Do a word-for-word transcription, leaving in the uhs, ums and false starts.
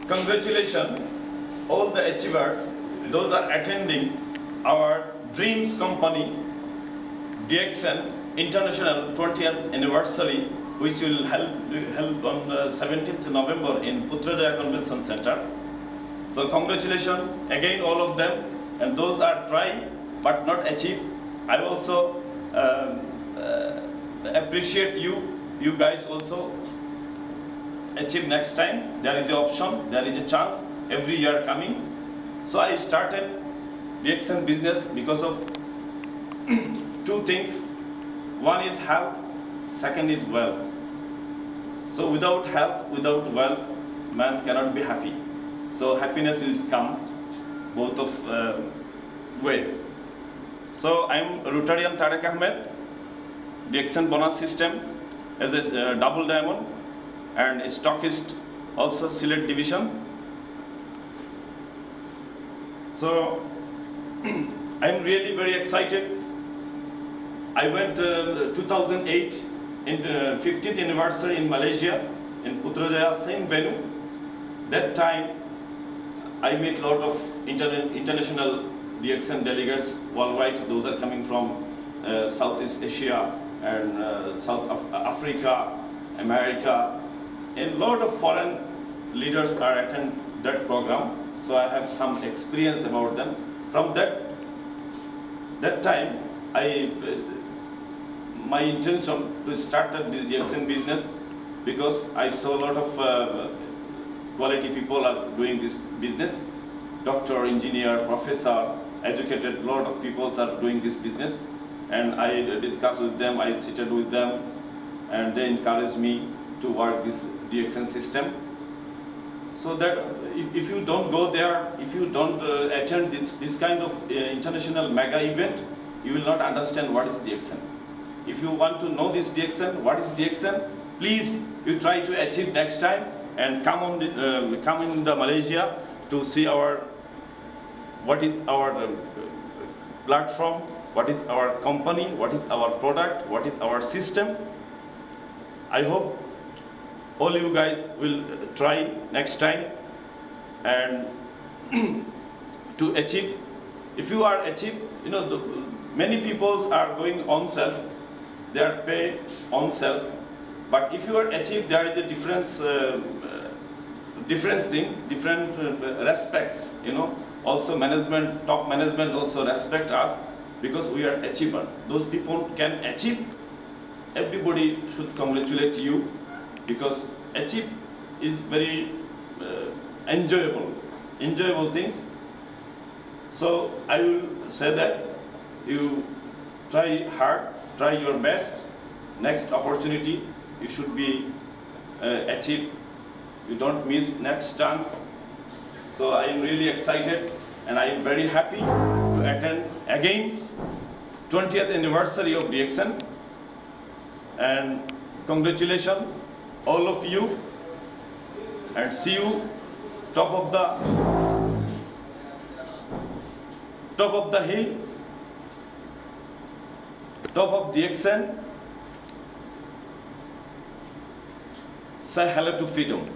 Congratulations, all the achievers, those are attending our dreams company, D X N International twentieth anniversary, which will help held on the seventeenth November in Putrajaya Convention Center. So congratulations again all of them, and those are trying but not achieve. I also uh, uh, appreciate you, you guys also achieve next time. There is an option, there is a chance every year coming. So I started D X N business because of two things. One is health, second is wealth. So without health, without wealth, man cannot be happy. So happiness will come both of uh, way. So I am Rotarian Tariq Ahmed, D X N bonus system as a uh, double diamond, and a stockist also Sylhet division. So I am really very excited. I went uh, two thousand eight in the fifteenth anniversary in Malaysia, in Putrajaya, same venue. That time I met a lot of interna international D X N delegates worldwide. Those are coming from uh, Southeast Asia and uh, South Af Africa, America, and a lot of foreign leaders are attend that program. So I have some experience about them. From that that time, I uh, my intention to start the D X N business because I saw a lot of uh, quality people are doing this business. Doctor, engineer, professor, educated, lot of people are doing this business, and I discussed with them, I seated with them, and they encouraged me to work this D X N system. So that if, if you don't go there, if you don't uh, attend this, this kind of uh, international mega event, you will not understand what is D X N. If you want to know this D X N, what is D X N, please you try to achieve next time and come on the, uh, come in the Malaysia to see our what is our uh, platform, what is our company, what is our product, what is our system. I hope all you guys will try next time and to achieve. If you are achieve, you know, the, many people are going on self, they are pay on self, but if you are achieve, there is a difference, uh, difference thing, different uh, respects, you know. Also management, top management also respect us because we are achiever. Those people can achieve. Everybody should congratulate you because achieve is very uh, enjoyable, enjoyable things. So I will say that you try hard, try your best. Next opportunity you should be uh, achieve. You don't miss next chance. So I am really excited and I am very happy to attend again twentieth anniversary of D X N, and congratulations all of you, and see you top of the top of the hill, top of D X N. Say hello to freedom.